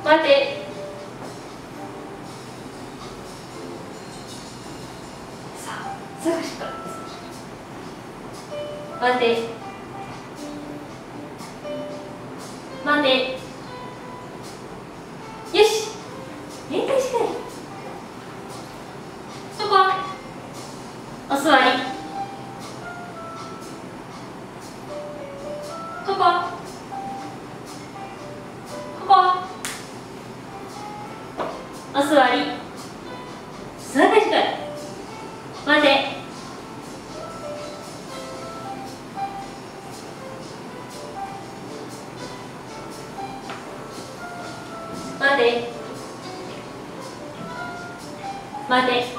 待て。さあ、すぐしっかりです。待て。待て。よし。限界しかない。そこ。お座り。ここ。ここ。お座り。座ってしっかり。待て。待て。待て。